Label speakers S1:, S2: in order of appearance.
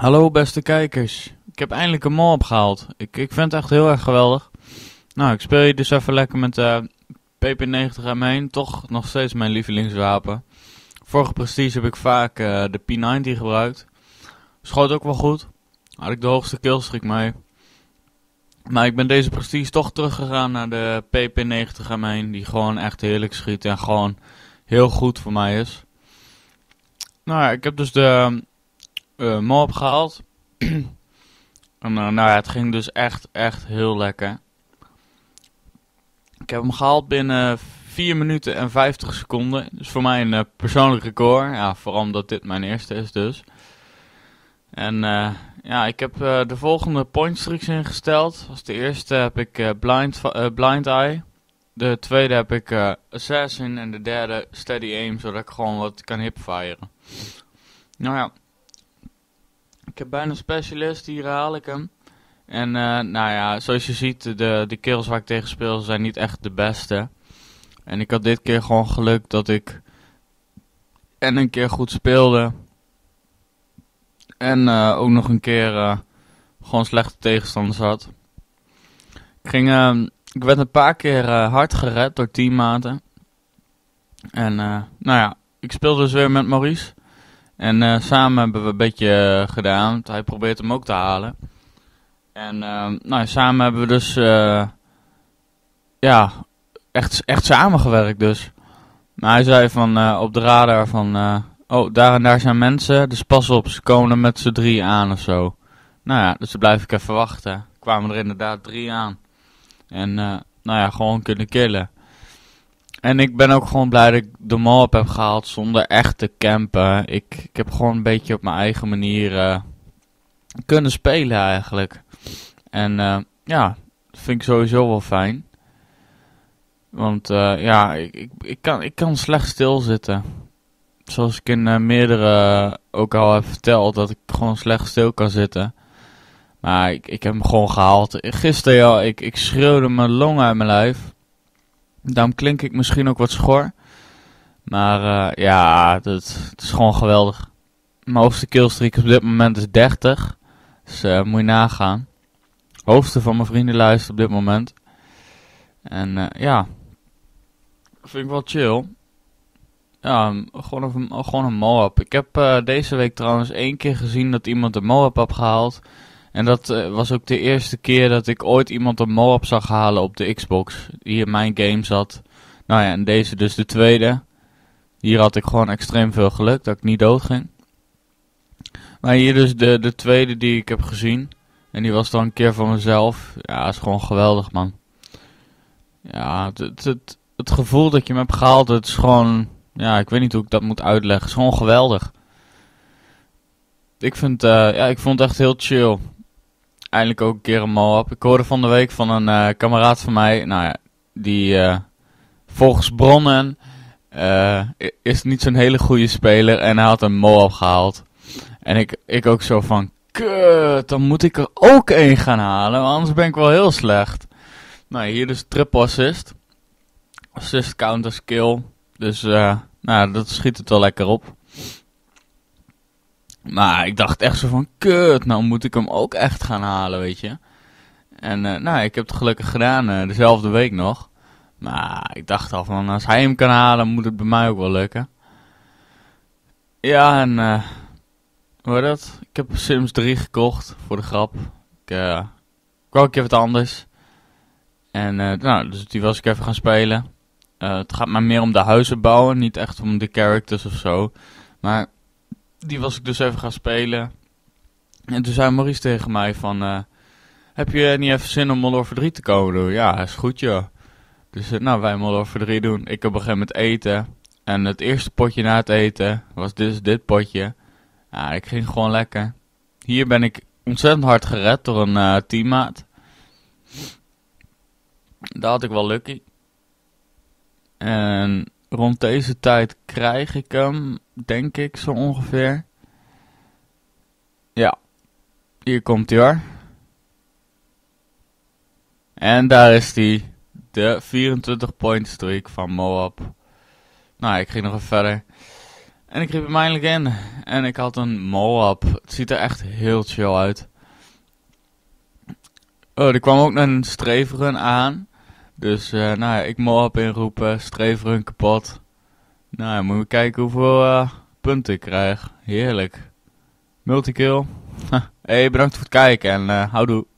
S1: Hallo beste kijkers, ik heb eindelijk een mol opgehaald. Ik vind het echt heel erg geweldig. Nou, ik speel hier dus even lekker met PP90 M1, toch nog steeds mijn lievelingswapen. Vorige prestige heb ik vaak de P90 gebruikt. Schoot ook wel goed, had ik de hoogste killstreak mee. Maar ik ben deze prestige toch teruggegaan naar de PP90 M1, die gewoon echt heerlijk schiet en gewoon heel goed voor mij is. Nou ja, ik heb dus de mol opgehaald. En nou ja, het ging dus echt heel lekker. Ik heb hem gehaald binnen 4 minuten en 50 seconden. Dus voor mij een persoonlijk record. Ja, vooral omdat dit mijn eerste is dus. En ja, ik heb de volgende point streaks ingesteld. Als de eerste heb ik blind Eye. De tweede heb ik Assassin. En de derde Steady Aim, zodat ik gewoon wat kan hipfiren. Nou ja. Ik heb bijna specialist, hier haal ik hem. En nou ja, zoals je ziet, de kills waar ik tegen speel zijn niet echt de beste. En ik had dit keer gewoon geluk dat ik en een keer goed speelde. En ook nog een keer gewoon slechte tegenstanders had. Ik werd een paar keer hard gered door teammaten. En nou ja, ik speelde dus weer met Maurice. En samen hebben we een beetje gedaan. Hij probeert hem ook te halen. En nou, samen hebben we dus ja, echt samengewerkt dus. Maar hij zei van op de radar van oh, daar en daar zijn mensen, dus pas op, ze komen er met z'n 3 aan of zo. Nou ja, dus dan blijf ik even wachten. Kwamen er inderdaad 3 aan. En nou ja, gewoon kunnen killen. En ik ben ook gewoon blij dat ik de mol heb gehaald zonder echt te campen. Ik heb gewoon een beetje op mijn eigen manier kunnen spelen eigenlijk. En ja, dat vind ik sowieso wel fijn. Want ja, ik kan slecht stilzitten. Zoals ik in meerdere ook al heb verteld, dat ik gewoon slecht stil kan zitten. Maar ik heb hem gewoon gehaald. Gisteren al, ik schreeuwde mijn longen uit mijn lijf. Daarom klink ik misschien ook wat schor. Maar ja, het is gewoon geweldig. Mijn hoogste killstreak op dit moment is 30. Dus moet je nagaan. Hoogste van mijn vriendenlijst op dit moment. En ja, vind ik wel chill. Ja, gewoon een Moab. Ik heb deze week trouwens 1 keer gezien dat iemand een Moab had gehaald. En dat was ook de eerste keer dat ik ooit iemand een Moab zag halen op de Xbox. Die in mijn game zat. Nou ja, en deze dus de tweede. Hier had ik gewoon extreem veel geluk dat ik niet dood ging. Maar hier dus de tweede die ik heb gezien. En die was dan een keer voor mezelf. Ja, is gewoon geweldig, man. Ja, het gevoel dat je hem hebt gehaald, het is gewoon... Ja, ik weet niet hoe ik dat moet uitleggen. Het is gewoon geweldig. Ik vond het echt heel chill. Eindelijk ook een keer een Moab. Ik hoorde van de week van een kameraad van mij. Nou ja, die volgens bronnen is niet zo'n hele goede speler. En hij had een Moab gehaald. En ik ook zo van... Kut, dan moet ik er ook 1 gaan halen. Want anders ben ik wel heel slecht. Nou, hier dus triple assist. Assist count as kill. Dus nou, dat schiet het wel lekker op. Maar ik dacht echt zo van, kut, nou moet ik hem ook echt gaan halen, weet je. En nou, ik heb het gelukkig gedaan, dezelfde week nog. Maar ik dacht al van, als hij hem kan halen, moet het bij mij ook wel lukken. Ja, en hoe heet dat? Ik heb Sims 3 gekocht, voor de grap. Ik wou een keer wat anders. En nou, dus die was ik even gaan spelen. Het gaat maar meer om de huizen bouwen, niet echt om de characters of zo. Maar die was ik dus even gaan spelen. En toen zei Maurice tegen mij van... heb je niet even zin om Modern Warfare 3 te komen doen? Ja, is goed joh. Dus nou, wij Modern Warfare 3 doen. Ik op een gegeven moment eten. En het eerste potje na het eten was dus dit potje. Ja, ik ging gewoon lekker. Hier ben ik ontzettend hard gered door een teammaat. Daar had ik wel lucky. En rond deze tijd krijg ik hem, denk ik, zo ongeveer. Ja, hier komt hij hoor. En daar is hij, de 24 point streak van Moab. Nou, ik ging nog even verder. En ik riep hem eindelijk in. En ik had een Moab. Het ziet er echt heel chill uit. Oh, er kwam ook een streverun aan. Dus nou ja, ik Moab inroepen, streverun kapot. Nou ja, moeten we kijken hoeveel punten ik krijg. Heerlijk. Multikill. Hey, bedankt voor het kijken en houdoe.